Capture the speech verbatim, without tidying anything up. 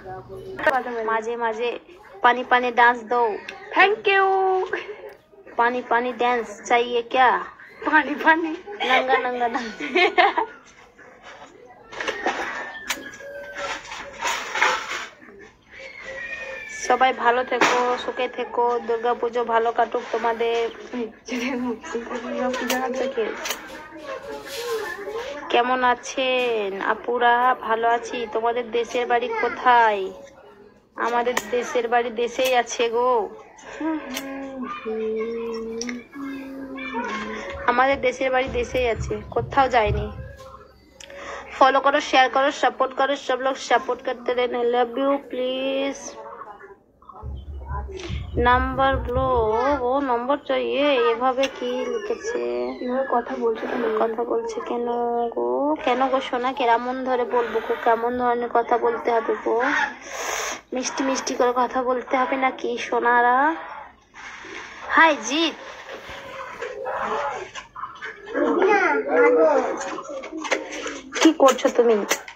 মাঝে মাঝে पानी पानी डांस दो। Thank you. पानी पानी डांस चाहिए क्या? पानी पानी नंगा नंगा डांस। সবাই ভালো থেকো, সুখে থেকো, দুর্গাপুজো ভালো কাটুক তোমাদের। কেমন আছেন আপুরা? ভালো আছি। তোমাদের দেশের বাড়ি কোথায়? আমাদের দেশের বাড়ি দেশেই আছে গো। আমাদের দেশের বাড়ি দেশেই আছে, কোথাও যায়নি। फॉलो करो, शेयर करो, सपोर्ट करो, सब लोग सपोर्ट करते रहना। Love you please. নাম্বার ব্লো ও নম্বর চাইয়ে এভাবে কি লিখেছে? এভাবে কথা বলছে কেন? কথা বলছে কেন গো? কেন গো সোনা? কেমন ধরে বলবো গো? কেমন ধরনের কথা বলতে হবে গো? মিষ্টি মিষ্টি করে কথা বলতে হবে নাকি সোনারা? হাই জিৎ, কি করছো তুমি?